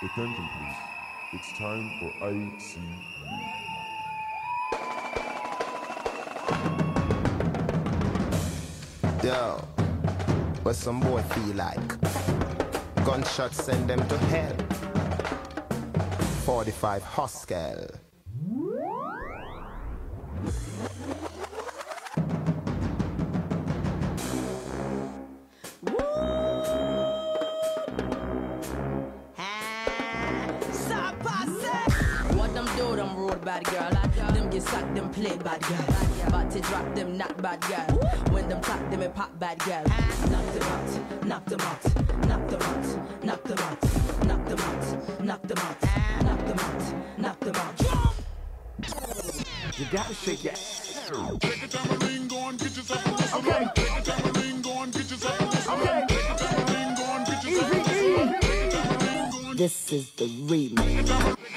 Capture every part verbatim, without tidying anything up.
Attention please, it's time for I C U. Yo, what some boy feel like? Gunshots send them to hell. forty-five Hoskel. Bad girl, them get sacked, them play bad girl. But to drop them not bad girl. When them tap them a pop bad girl. Knock them out, knock them out, knock them out, knock them out, knock them out, knock them out, knock them out, knock them out. You gotta shake your ass. Take a tambourine, go and get yourself a whistle. Okay. Take a tambourine, go and get yourself a whistle. Okay. Take a tambourine, go and get yourself a whistle. This is the remix.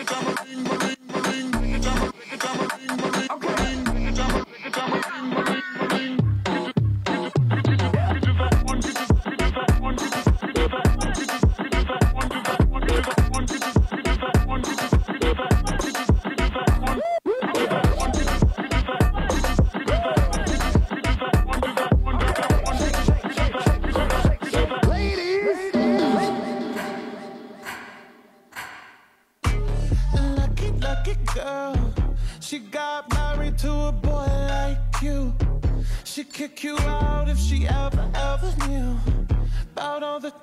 She got married to a boy like you. She'd kick you out if she ever, ever knew about all the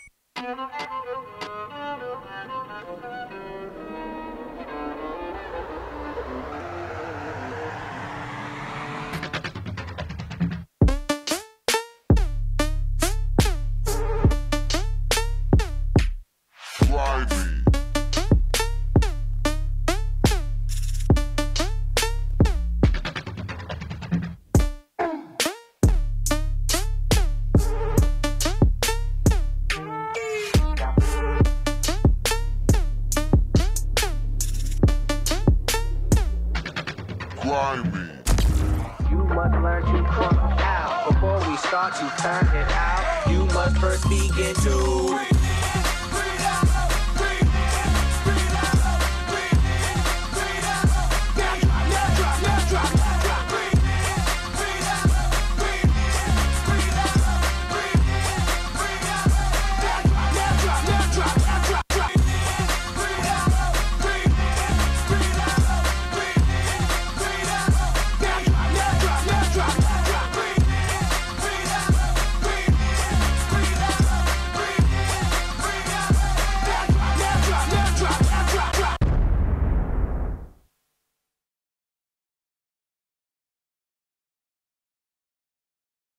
You must learn to crunk out. Before we start to turn it out, you must first begin to